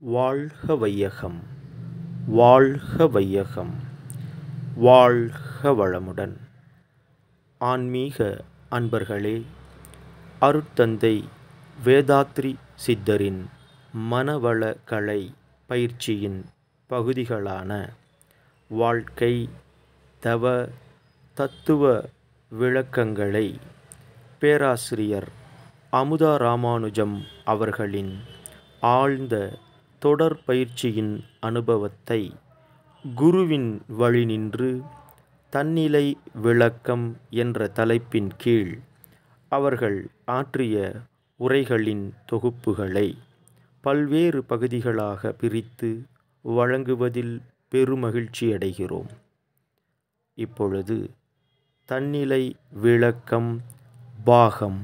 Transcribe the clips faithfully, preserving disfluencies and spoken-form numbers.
வாழ்க வையகம், வாழ்க வையகம், வாழ்க வளமுடன். ஆன்மீக அன்பர்களே, அருட்தந்தை வேதாத்ரி சித்தரின் மனவள கலை பயிற்சியின் பகுதிகளான வாழ்க்கை, தவ, தத்துவ விளக்கங்களை பேராசிரியர் அமுதா ராமானுஜம் அவர்களின் ஆழ்ந்த தொடர் பயிற்சியின் அனுபவத்தை குருவின் வழி நின்று தன்னிலை விளக்கம் என்ற தலைப்பின் கீழ் அவர்கள் ஆற்றிய உரைகளின் தொகுப்புகளை பல்வேறு பகுதிகளாக பிரித்து வழங்குவதில் பெருமகிழ்ச்சியடைகிறோம். இப்பொழுது தன்னிலை விளக்கம் பாகம்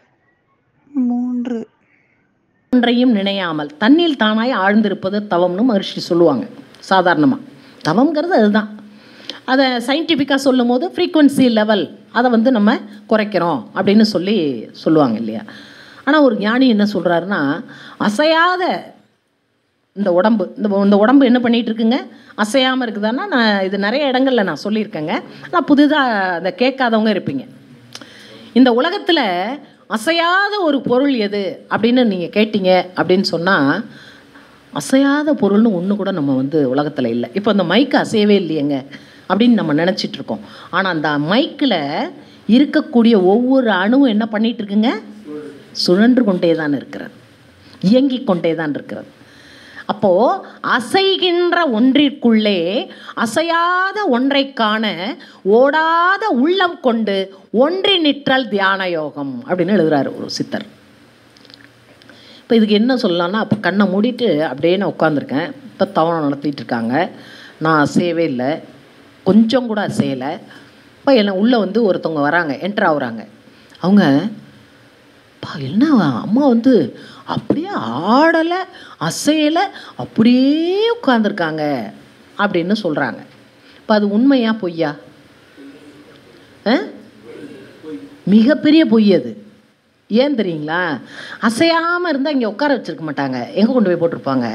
மூன்று. ஒன்றையும் நினையாமல் தன்னில் தானாய் ஆழ்ந்திருப்பது தவம்னு மகர்ஷி சொல்லுவாங்க. சாதாரணமாக தவம்ங்கிறது அதுதான். அதை சயின்டிஃபிக்காக சொல்லும் போது ஃப்ரீக்குவன்சி லெவல் அதை வந்து நம்ம குறைக்கிறோம் அப்படின்னு சொல்லி சொல்லுவாங்க இல்லையா. ஆனால் ஒரு ஞானி என்ன சொல்கிறாருன்னா, அசையாத இந்த உடம்பு இந்த இந்த உடம்பு என்ன பண்ணிகிட்டு இருக்குங்க, அசையாமல் இருக்குதான்னா, நான் இது நிறைய இடங்களில் நான் சொல்லியிருக்கேங்க. நான் புதுதாக அதை கேட்காதவங்க இருப்பீங்க. இந்த உலகத்தில் அசையாத ஒரு பொருள் எது அப்படின்னு நீங்கள் கேட்டீங்க அப்படின்னு சொன்னால், அசையாத பொருள்னு ஒன்று கூட நம்ம வந்து உலகத்தில் இல்லை. இப்போ அந்த மைக்கு அசையவே இல்லையேங்க அப்படின்னு நம்ம நினச்சிட்ருக்கோம். ஆனால் அந்த மைக்கில் இருக்கக்கூடிய ஒவ்வொரு அணுவும் என்ன பண்ணிகிட்டு இருக்குங்க, சுழன்று கொண்டே தான் இருக்கிறது, இயங்கிக் கொண்டே தான் இருக்கிறது. அப்போது அசைகின்ற ஒன்றிற்குள்ளே அசையாத ஒன்றை காண ஓடாத உள்ளம் கொண்டு ஒன்றி நிற்றல் தியான யோகம் அப்படின்னு எழுதுறாரு ஒரு சித்தர். இப்போ இதுக்கு என்ன சொல்லலாம்னா, அப்போ கண்ணை மூடிட்டு அப்படியே நான் உட்காந்துருக்கேன். இப்போ தவணை நடத்திட்டு இருக்காங்க, நான் அசையவே இல்லை, கொஞ்சம் கூட அசையலை. இப்போ என்ன உள்ளே வந்து ஒருத்தவங்க வராங்க, என்ட்ரு ஆகுறாங்க. அவங்க பா என்ன அம்மா வந்து அப்படியே ஆடலை அசையலை அப்படியே உட்காந்துருக்காங்க அப்படின்னு சொல்கிறாங்க. இப்போ அது உண்மையா பொய்யா? மிகப்பெரிய பொய் அது. ஏன் தெரியுங்களா? அசையாமல் இருந்தால் இங்கே உட்கார வச்சுருக்க மாட்டாங்க, எங்கே கொண்டு போய் போட்டிருப்பாங்க?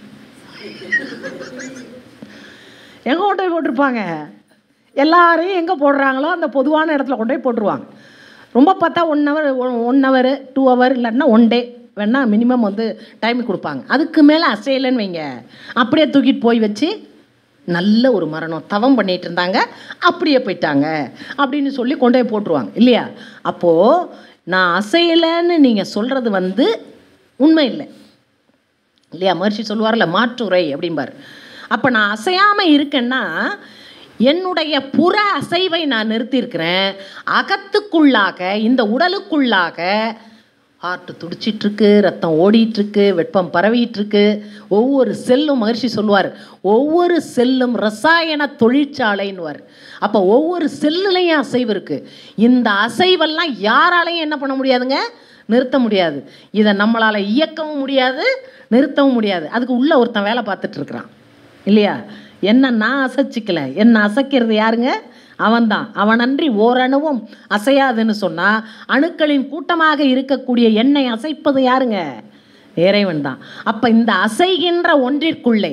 எங்கே கொண்டு போய் போட்டிருப்பாங்க? எல்லாரையும் எங்கே போடுறாங்களோ அந்த பொதுவான இடத்துல கொண்டு போய் போட்டுருவாங்க. ரொம்ப பார்த்தா one hour one hour two hour இல்லைன்னா ஒன் டே வேணால் மினிமம் வந்து டைம் கொடுப்பாங்க. அதுக்கு மேலே அசையலைன்னு வைங்க, அப்படியே தூக்கிட்டு போய் வச்சு நல்ல ஒரு மரணம் தவம் பண்ணிகிட்டு இருந்தாங்க அப்படியே போயிட்டாங்க அப்படின்னு சொல்லி கொண்டு போய் போட்டுருவாங்க இல்லையா. அப்போது நான் அசையலைன்னு நீங்கள் சொல்கிறது வந்து உண்மை இல்லை இல்லையா. மகர்ஷி சொல்லுவார்ல, மாற்றுரை அப்படிம்பார். அப்போ நான் அசையாமல் இருக்கேன்னா என்னுடைய புற அசைவை நான் நிறுத்தியிருக்கிறேன். அகத்துக்குள்ளாக இந்த உடலுக்குள்ளாக ஹார்ட்டு துடிச்சிட்ருக்கு, ரத்தம் ஓடிட்டுருக்கு, வெப்பம் பரவிட்டுருக்கு. ஒவ்வொரு செல்லும் மகர்ஷி சொல்லுவார், ஒவ்வொரு செல்லும் ரசாயன தொழிற்சாலைன்னுவார். அப்போ ஒவ்வொரு செல்லுலையும் அசைவு இருக்குது. இந்த அசைவெல்லாம் யாராலையும் என்ன பண்ண முடியாதுங்க, நிறுத்த முடியாது. இதை நம்மளால் இயக்கவும் முடியாது, நிறுத்தவும் முடியாது. அதுக்கு உள்ளே ஒருத்தன் வேலை பார்த்துட்ருக்குறான் இல்லையா. என்ன நான் அசைச்சிக்கல, என்ன அசைக்கிறது யாருங்க? அவன்தான். அவனன்றி ஓரணுவும் அசையாதுன்னு சொன்னால், அணுக்களின் கூட்டமாக இருக்கக்கூடிய எண்ணெய் அசைப்பது யாருங்க? இறைவன் தான். அப்போ இந்த அசைகின்ற ஒன்றிற்குள்ளே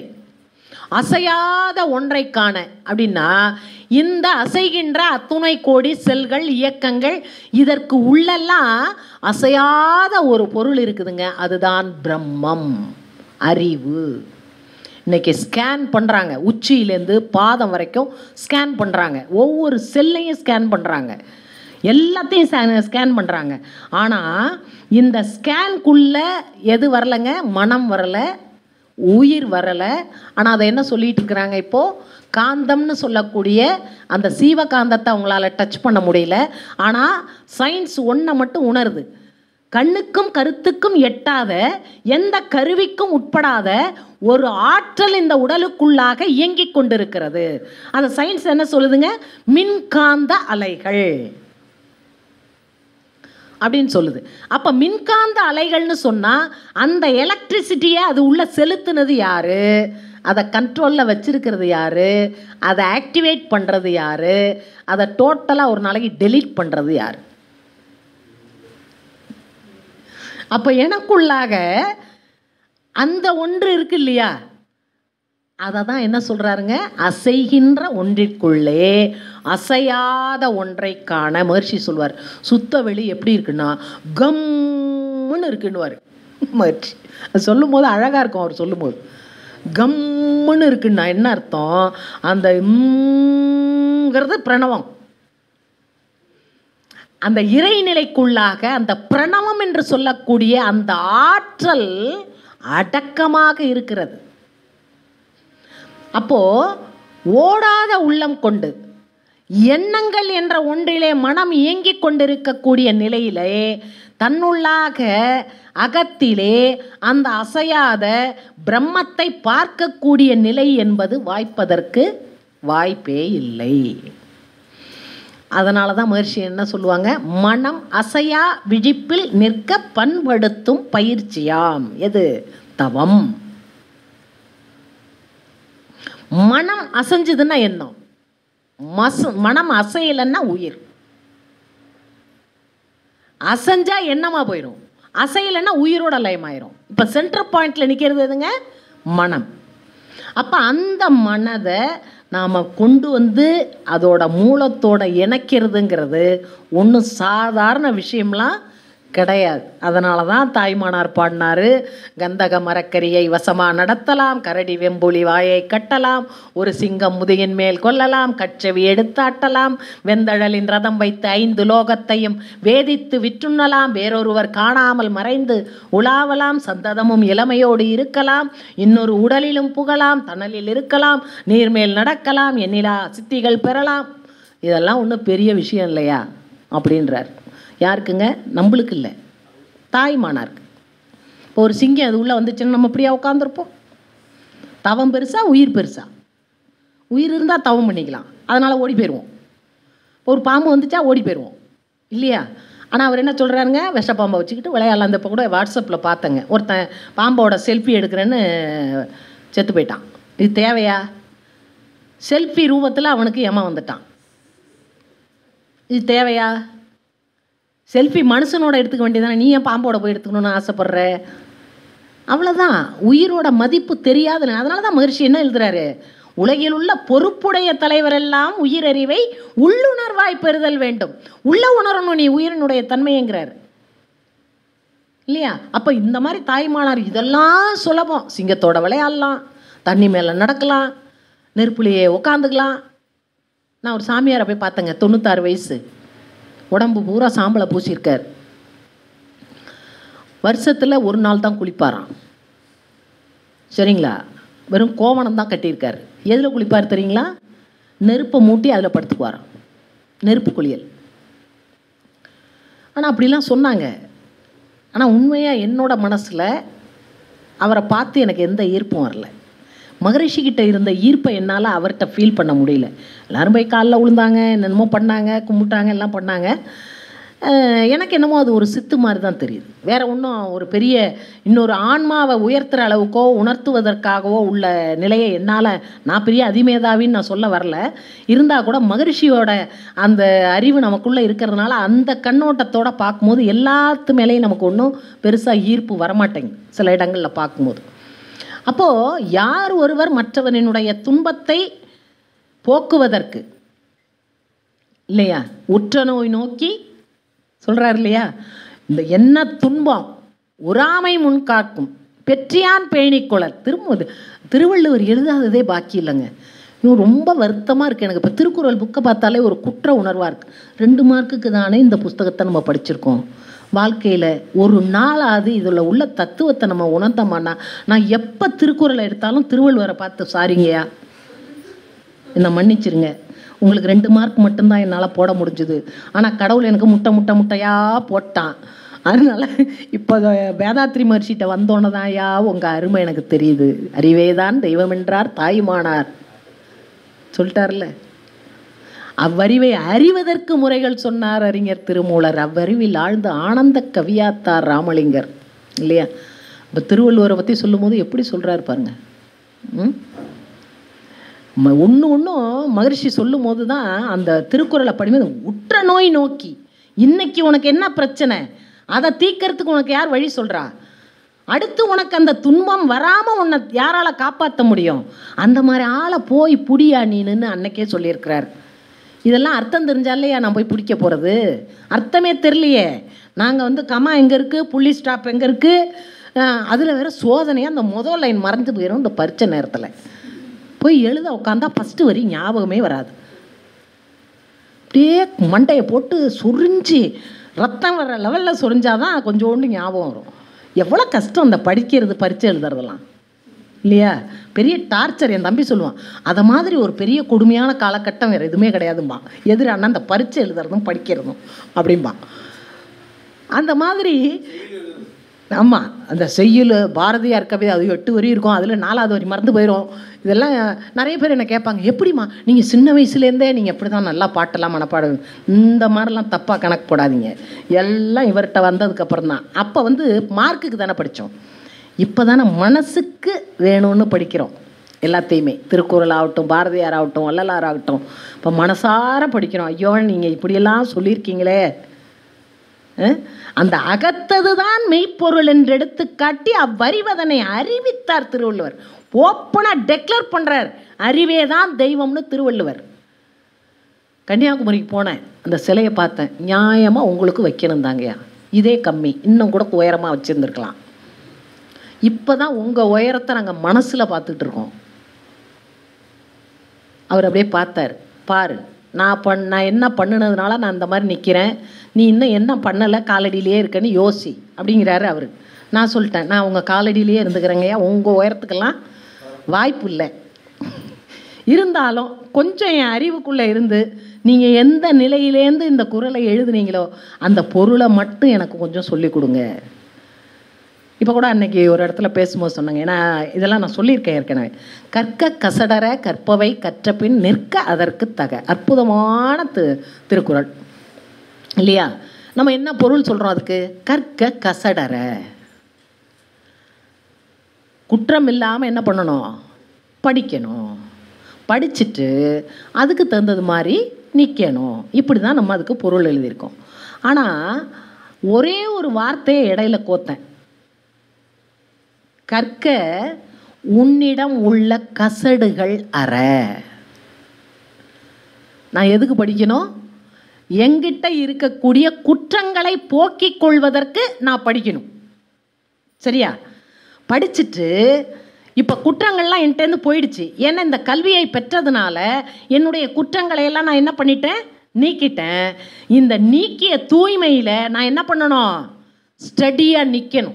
அசையாத ஒன்றை காண அப்படின்னா, இந்த அசைகின்ற அத்துணை கோடி செல்கள் இயக்கங்கள் இதற்கு உள்ளெல்லாம் அசையாத ஒரு பொருள் இருக்குதுங்க. அதுதான் பிரம்மம், அறிவு. இன்றைக்கி ஸ்கேன் பண்ணுறாங்க, உச்சியிலேருந்து பாதம் வரைக்கும் ஸ்கேன் பண்ணுறாங்க, ஒவ்வொரு செல்லையும் ஸ்கேன் பண்ணுறாங்க, எல்லாத்தையும் ஸ்கேன் பண்ணுறாங்க. ஆனால் இந்த ஸ்கேனுக்குள்ளே எது வரலைங்க? மனம் வரலை, உயிர் வரலை. ஆனால் அதை என்ன சொல்லிகிட்டு இருக்கிறாங்க இப்போது? காந்தம்னு சொல்லக்கூடிய அந்த சீவகாந்தத்தை அவங்களால டச் பண்ண முடியல. ஆனால் சயின்ஸ் ஒன்றை மட்டும் உணருது, கண்ணுக்கும் கருத்துக்கும் எட்டாத, எந்த கருவிக்கும் உட்படாத ஒரு ஆற்றல் இந்த உடலுக்குள்ளாக இயங்கிக் கொண்டிருக்கிறது. அந்த சயின்ஸ் என்ன சொல்லுதுங்க? மின்காந்த அலைகள் அப்படின்னு சொல்லுது. அப்போ மின்காந்த அலைகள்னு சொன்னால் அந்த எலக்ட்ரிசிட்டியை அது உள்ள செலுத்துனது யாரு, அதை கண்ட்ரோலில் வச்சிருக்கிறது யாரு, அதை ஆக்டிவேட் பண்ணுறது யாரு, அதை டோட்டலாக ஒரு நாளைக்கு டெலீட் பண்ணுறது யார்? அப்போ எனக்குள்ளாக அந்த ஒன்று இருக்கு இல்லையா, அதை தான் என்ன சொல்கிறாருங்க, அசைகின்ற ஒன்றிற்குள்ளே அசையாத ஒன்றை காண. மகர்ஷி சொல்வார், சுத்த வெளி எப்படி இருக்குன்னா கம்முன்னு இருக்குன்னுவார் மகர்ஷி. அது சொல்லும் போது அழகாக இருக்கும். அவர் சொல்லும் போது கம்முன்னு இருக்குன்னா என்ன அர்த்தம், அந்த ங்கிறது பிரணவம். அந்த இறைநிலைக்குள்ளாக அந்த பிரணவம் என்று சொல்லக்கூடிய அந்த ஆற்றல் அடக்கமாக இருக்கிறது. அப்போ ஓடாத உள்ளம் கொண்டு எண்ணங்கள் என்ற ஒன்றிலே மனம் இயங்கிக் கொண்டிருக்கக்கூடிய நிலையிலே தன்னுள்ளாக அகத்திலே அந்த அசையாத பிரம்மத்தை பார்க்கக்கூடிய நிலை என்பது வாய்ப்பதற்கு வாய்ப்பே இல்லை. அதனால தான் மகர்ஷி என்ன சொல்லுவாங்க, மனம் அசையா விழிப்பில் நிற்க பண்படுத்தும் பயிற்சியாம். எது? தவம். மனம் அசைஞ்சதுன்னா எண்ணம், மச மனம் அசையலைன்னா உயிர். அசைஞ்சா எண்ணமாக போயிடும், அசையலைன்னா உயிரோட லயமாயிரும். இப்போ சென்டர் பாயிண்ட்ல நிற்கிறது எதுங்க? மனம். அப்போ அந்த மனதை நாம் கொண்டு வந்து அதோட மூலத்தோட இணைக்கிறதுங்கிறது ஒன்றும் சாதாரண விஷயம்லாம் கிடையாது. அதனால தான் தாய்மானார் பாடினார், கந்தக மரக்கரியை வசமாக நடத்தலாம், கரடி வெம்புலி வாயை கட்டலாம், ஒரு சிங்கம் முதுகின் மேல் கொள்ளலாம், கச்சவி எடுத்தாட்டலாம், வெந்தழலின் ரதம் வைத்து ஐந்து லோகத்தையும் வேதித்து விற்றுண்ணலாம், வேறொருவர் காணாமல் மறைந்து உலாவலாம், சந்ததமும் இளமையோடு இருக்கலாம், இன்னொரு உடலிலும் புகலாம், தணலில் இருக்கலாம், நீர்மேல் நடக்கலாம், எண்ணிலா சித்திகள் பெறலாம். இதெல்லாம் ஒன்றும் பெரிய விஷயம் இல்லையா அப்படின்றார். யாருக்குங்க? நம்மளுக்கு இல்லை, தாய்மானாருக்கு. இப்போ ஒரு சிங்கம் அது உள்ளே வந்துச்சுன்னா நம்ம இப்படியா உட்காந்துருப்போம்? தவம் பெருசா உயிர் பெருசா? உயிர் இருந்தால் தவம் பண்ணிக்கலாம், அதனால் ஓடி போயிடுவோம். ஒரு பாம்பு வந்துச்சா ஓடி போயிடுவோம் இல்லையா? ஆனால் அவர் என்ன சொல்கிறாருங்க, விஷப்பாம்பை வச்சுக்கிட்டு விளையாடலாம். அந்த இப்போ கூட வாட்ஸ்அப்பில் பார்த்தேங்க, ஒருத்தன் பாம்போட செல்ஃபி எடுக்கிறேன்னு செத்து போயிட்டான். இது தேவையா? செல்ஃபி ரூபத்தில் அவனுக்கு ஏமா வந்துட்டான். இது தேவையா? செல்ஃபி மனுஷனோட எடுத்துக்க வேண்டியதானே, நீ ஏன் பாம்போட போய் எடுத்துக்கணும்னு ஆசைப்படுற? அவ்வளோதான். உயிரோட மதிப்பு தெரியாது. அதனால தான் மகர்ஷி என்ன எழுதுறாரு, உலகில் உள்ள பொறுப்புடைய தலைவரெல்லாம் உயிரறிவை உள்ளுணர்வாய் பெறுதல் வேண்டும். உள்ள உணரணும் நீ உயிரினுடைய தன்மைங்கிறார் இல்லையா? அப்போ இந்த மாதிரி தாய்மானார் இதெல்லாம் சுலபம். சிங்கத்தோட விளையாடலாம், தண்ணி மேலே நடக்கலாம், நெருப்புலையே உட்காந்துக்கலாம். நான் ஒரு சாமியாரை போய் பார்த்தேங்க, தொண்ணூத்தாறு வயசு, உடம்பு பூரா சாம்பலை பூசியிருக்கார். வருஷத்தில் ஒரு நாள் தான் குளிப்பாராம், சரிங்களா? வெறும் கோவணம் தான் கட்டியிருக்கார். எதில் குளிப்பார் தெரியுங்களா? நெருப்பை மூட்டி அதில் படுத்துக்குவாராம், நெருப்பு குளியல். ஆனால் அப்படிலாம் சொன்னாங்க. ஆனால் உண்மையாக என்னோட மனசில் அவரை பார்த்து எனக்கு எந்த ஈர்ப்பும் வரல. மகரிஷிக்கிட்ட இருந்த ஈர்ப்பை என்னால் அவர்கிட்ட ஃபீல் பண்ண முடியல. எல்லோரும் போய் காலில் விழுந்தாங்க, என்னென்னமோ பண்ணாங்க, கும்பிட்டாங்க, எல்லாம் பண்ணாங்க. எனக்கு என்னமோ அது ஒரு சித்து மாதிரி தான் தெரியுது. வேறு ஒன்றும் ஒரு பெரிய இன்னொரு ஆன்மாவை உயர்த்துகிற அளவுக்கோ உணர்த்துவதற்காகவோ உள்ள நிலையை என்னால், நான் பெரிய அதிமேதாவின்னு நான் சொல்ல வரல. இருந்தால் கூட மகரிஷியோட அந்த அறிவு நமக்குள்ளே இருக்கிறதுனால அந்த கண்ணோட்டத்தோடு பார்க்கும்போது எல்லாத்து மேலேயும் நமக்கு ஒன்றும் பெருசாக ஈர்ப்பு வரமாட்டேங்குது சில இடங்களில் பார்க்கும்போது. அப்போது யார் ஒருவர் மற்றவனினுடைய துன்பத்தை போக்குவதற்கு இல்லையா, உற்ற நோய் நோக்கி சொல்கிறார் இல்லையா, இந்த என்ன துன்பம் உறாமை முன் காக்கும் பெற்றியான் பேணிக்கொளர். திரும்ப திருவள்ளுவர் எழுதாததே பாக்கி இல்லைங்க. இன்னும் ரொம்ப வருத்தமாக இருக்குது எனக்கு. இப்போ திருக்குறள் புக்கை பார்த்தாலே ஒரு குற்ற உணர்வாக இருக்குது. ரெண்டு மார்க்குக்கு தானே இந்த புஸ்தகத்தை நம்ம படிச்சிருக்கோம். வாழ்க்கையில் ஒரு நாளாவது இதில் உள்ள தத்துவத்தை நம்ம உணர்ந்தோம்னா, நான் எப்போ திருக்குறளை எடுத்தாலும் திருவள்ளுவரை பார்த்து சாரிங்கய்யா என்னை மன்னிச்சிருங்க, உங்களுக்கு ரெண்டு மார்க் மட்டும்தான் என்னால் போட முடிஞ்சுது, ஆனால் கடவுள் எனக்கு முட்டை முட்டை முட்டையாக போட்டான். அதனால் இப்போ வேதாத்ரி மகர்ஷிகிட்ட வந்தோன்னே தான் ஐயா உங்கள் அருமை எனக்கு தெரியுது. அறிவேதான் தெய்வம் என்றார் தாய்மானார் சொல்லிட்டார்ல. அவ்வறிவை அறிவதற்கு முறைகள் சொன்னார் அறிஞர் திருமூலர். அவ்வறிவில் ஆழ்ந்த ஆனந்த கவியாத்தார் ராமலிங்கர் இல்லையா? இப்போ திருவள்ளுவரை பற்றி சொல்லும் போது எப்படி சொல்கிறாரு பாருங்க. ம் ஒன்று ஒன்றும் மகரிஷி சொல்லும் போது தான் அந்த திருக்குறளை படிமே உற்ற நோய் நோக்கி, இன்னைக்கு உனக்கு என்ன பிரச்சனை அதை தீர்க்கறதுக்கு உனக்கு யார் வழி சொல்கிறா? அடுத்து உனக்கு அந்த துன்பம் வராமல் உன்னை யாரால் காப்பாற்ற முடியும்? அந்த மாதிரி ஆளை போய் புடியா நீன்னு அன்னைக்கே சொல்லியிருக்கிறார். இதெல்லாம் அர்த்தம் தெரிஞ்சாலையா நான் போய் பிடிக்க போகிறது? அர்த்தமே தெரியலையே. நாங்கள் வந்து கமா எங்கே இருக்குது, புள்ளி ஸ்டாப் எங்கே இருக்குது, அதில் வேறு சோதனையாக அந்த முதல் லைன் மறைஞ்சு போயிடும். இந்த பரீட்சை நேரத்தில் போய் எழுத உட்காந்தா ஃபஸ்ட்டு வரி ஞாபகமே வராது. அப்படியே மண்டையை போட்டு சுரிஞ்சு ரத்தம் வர லெவலில் சுரிஞ்சாதான் கொஞ்சோண்டு ஞாபகம் வரும். எவ்வளோ கஷ்டம் அந்த படிக்கிறது, பரீட்சை எழுதுறதெல்லாம் இல்லையா? பெரிய டார்ச்சர். என் தம்பி சொல்லுவான், அதை மாதிரி ஒரு பெரிய கொடுமையான காலகட்டம் வேறு எதுவுமே கிடையாதும்பா. எதிரானா அந்த பரீட்சை எழுதுறதும் படிக்கிறதும் அப்படின்பா. அந்த மாதிரி ஆமாம், அந்த செய்யுள் பாரதியார் கவிதை அது எட்டு வரி இருக்கும், அதில் நாலாவது வரி மறந்து போயிடும். இதெல்லாம் நிறைய பேர் என்ன கேட்பாங்க, எப்படிம்மா நீங்கள் சின்ன வயசுலேருந்தே நீங்கள் எப்படி தான் நல்லா பாட்டெல்லாம் மனப்பாடம்? இந்த மாதிரிலாம் தப்பாக கணக்கு போடாதீங்க. எல்லாம் இவர்கிட்ட வந்ததுக்கப்புறம் தான். அப்போ வந்து மார்க்குக்கு தானே படித்தோம், இப்போ தானே மனசுக்கு வேணும்னு படிக்கிறோம் எல்லாத்தையுமே. திருக்குறள் ஆகட்டும், பாரதியார் ஆகட்டும், வள்ளலார் ஆகட்டும், இப்போ மனசார படிக்கிறோம். ஐயோ நீங்கள் இப்படியெல்லாம் சொல்லியிருக்கீங்களே. அந்த அகத்தது தான் மெய்ப்பொருள் என்று எடுத்து காட்டி அவ்வறிவதனை அறிவித்தார் திருவள்ளுவர். ஓப்பனாக டெக்ளேர் பண்ணுறார், அறிவே தான் தெய்வம்னு திருவள்ளுவர். கன்னியாகுமரிக்கு போனேன், அந்த சிலையை பார்த்தேன். நியாயமாக உங்களுக்கு வைக்கணும் தாங்கய்யா, இதே கம்மி, இன்னும் கூட உயரமாக வச்சுருந்துருக்கலாம். இப்போ தான் உங்கள் உயரத்தை நாங்கள் மனசில் பார்த்துட்டு இருக்கோம். அவர் அப்படியே பார்த்தார், பாரு நான் பண் நான் என்ன பண்ணினதுனால நான் இந்த மாதிரி நிற்கிறேன், நீ இன்னும் என்ன பண்ணலை, காலடியிலேயே இருக்கன்னு யோசி அப்படிங்கிறாரு அவர். நான் சொல்லிட்டேன், நான் உங்கள் காலடியிலேயே இருந்துக்கிறேங்கய்யா, உங்கள் உயரத்துக்கெல்லாம் வாய்ப்பு இல்லை. இருந்தாலும் கொஞ்சம் என் அறிவுக்குள்ளே இருந்து நீங்கள் எந்த நிலையிலேருந்து இந்த குறளை எழுதுனீங்களோ அந்த பொருளை மட்டும் எனக்கு கொஞ்சம் சொல்லி கொடுங்க. இப்போ கூட அன்றைக்கி ஒரு இடத்துல பேசும்போது சொன்னாங்க, ஏன்னா இதெல்லாம் நான் சொல்லியிருக்கேன் ஏற்கனவே. கற்க கசடர கற்பவை கற்ற பின் நிற்க அதற்கு தக. அற்புதமான தி திருக்குறள் இல்லையா? நம்ம என்ன பொருள் சொல்கிறோம் அதுக்கு? கற்க கசடர, குற்றம் இல்லாமல் என்ன பண்ணணும்? படிக்கணும். படிச்சுட்டு அதுக்கு தகுந்தது மாதிரி நிற்கணும். இப்படி தான் நம்ம அதுக்கு பொருள் எழுதியிருக்கோம். ஆனால் ஒரே ஒரு வார்த்தையை இடையில கோத்தேன். கற்க உன்னிடம் உள்ள கசடுகள் அற. நான் எதுக்கு படிக்கணும்? என்கிட்ட இருக்கக்கூடிய குற்றங்களை போக்கிக் கொள்வதற்கு நான் படிக்கணும். சரியா? படிச்சுட்டு இப்போ குற்றங்கள்லாம் என்கிட்டேருந்து போயிடுச்சு. ஏன்னா இந்த கல்வியை பெற்றதுனால என்னுடைய குற்றங்களை எல்லாம் நான் என்ன பண்ணிட்டேன்? நீக்கிட்டேன். இந்த நீக்கிய தூய்மையில் நான் என்ன பண்ணணும்? ஸ்டடியாக நிற்கணும்.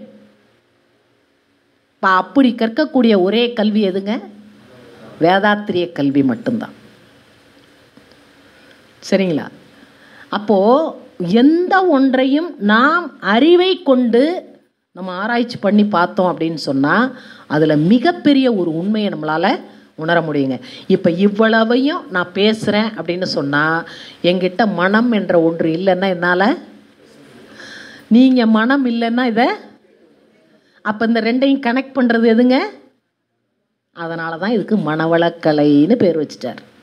இப்போ அப்படி கற்கக்கூடிய ஒரே கல்வி எதுங்க? வேதாத்திரிய கல்வி மட்டும்தான். சரிங்களா? அப்போது எந்த ஒன்றையும் நாம் அறிவை கொண்டு நம்ம ஆராய்ச்சி பண்ணி பார்த்தோம் அப்படின்னு சொன்னால் அதில் மிகப்பெரிய ஒரு உண்மையை நம்மளால் உணர முடியுங்க. இப்போ இவ்வளவையும் நான் பேசுகிறேன் அப்படின்னு சொன்னால் என்கிட்ட மனம் என்ற ஒன்று இல்லைன்னா என்னால், நீங்கள் மனம் இல்லைன்னா இதை, அப்போ இந்த ரெண்டையும் கனெக்ட் பண்ணுறது எதுங்க? அதனால தான் இதுக்கு மனவளக்கலைன்னு பேர் வச்சிட்டார்.